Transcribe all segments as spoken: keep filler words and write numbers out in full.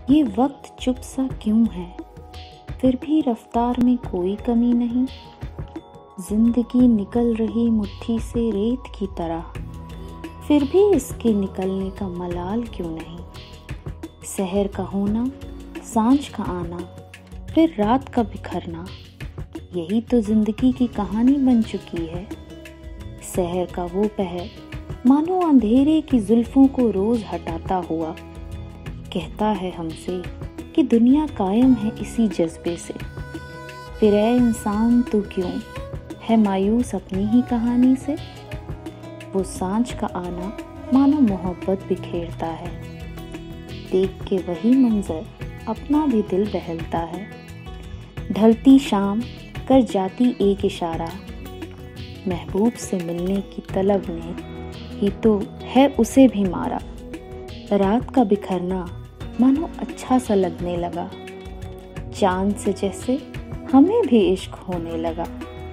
ये वक्त चुप सा क्यों है, फिर भी रफ्तार में कोई कमी नहीं। जिंदगी निकल रही मुट्ठी से रेत की तरह, फिर भी इसके निकलने का मलाल क्यों नहीं। सहर का होना, सांझ का आना, फिर रात का बिखरना, यही तो जिंदगी की कहानी बन चुकी है। सहर का वो पहर मानो अंधेरे की जुल्फों को रोज हटाता हुआ कहता है हमसे कि दुनिया कायम है इसी जज्बे से। फिर ऐ इंसान तू क्यों है मायूस अपनी ही कहानी से। वो सांझ का आना मानो मोहब्बत बिखेरता है, देख के वही मंजर अपना भी दिल बहलता है। ढलती शाम कर जाती एक इशारा, महबूब से मिलने की तलब ने ही तो है उसे भी मारा। रात का बिखरना मानो अच्छा सा लगने लगा, चांद से जैसे हमें भी इश्क होने लगा।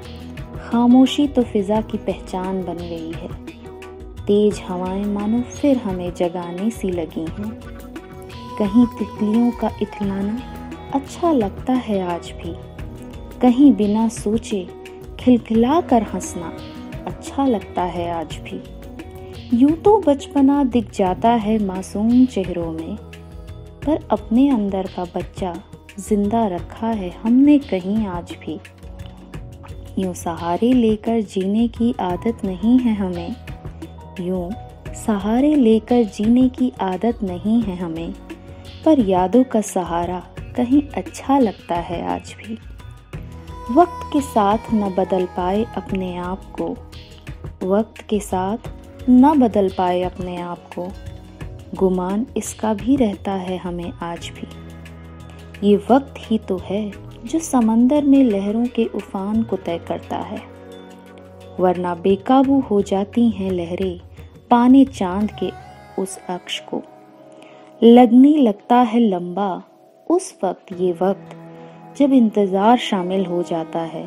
खामोशी तो फिजा की पहचान बन गई है, तेज हवाएं मानो फिर हमें जगाने सी लगी हैं। कहीं तितलियों का इतलाना अच्छा लगता है आज भी, कहीं बिना सोचे खिलखिला कर हंसना अच्छा लगता है आज भी। यूं तो बचपना दिख जाता है मासूम चेहरों में, पर अपने अंदर का बच्चा जिंदा रखा है हमने कहीं आज भी। यूं सहारे लेकर जीने की आदत नहीं है हमें, यूं सहारे लेकर जीने की आदत नहीं है हमें, पर यादों का सहारा कहीं अच्छा लगता है आज भी। वक्त के साथ न बदल पाए अपने आप को, वक्त के साथ न बदल पाए अपने आप को, गुमान इसका भी रहता है हमें आज भी। ये वक्त ही तो है जो समंदर में लहरों के उफान को तय करता है, वरना बेकाबू हो जाती हैं लहरें पाने चांद के उस अक्ष को। लगने लगता है लंबा उस वक्त ये वक्त जब इंतजार शामिल हो जाता है,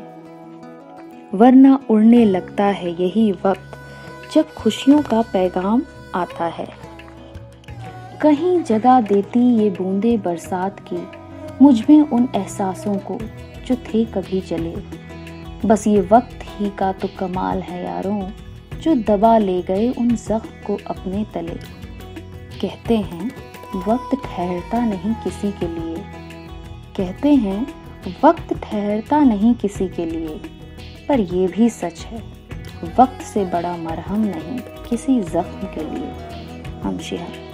वरना उड़ने लगता है यही वक्त जब खुशियों का पैगाम आता है। कहीं जगह देती ये बूंदे बरसात की मुझ में उन एहसासों को जो थे कभी जले। बस ये वक्त ही का तो कमाल है यारों, जो दबा ले गए उन ज़ख्म को अपने तले। कहते हैं वक्त ठहरता नहीं किसी के लिए, कहते हैं वक्त ठहरता नहीं किसी के लिए, पर ये भी सच है वक्त से बड़ा मरहम नहीं किसी ज़ख्म के लिए। हमशिहा।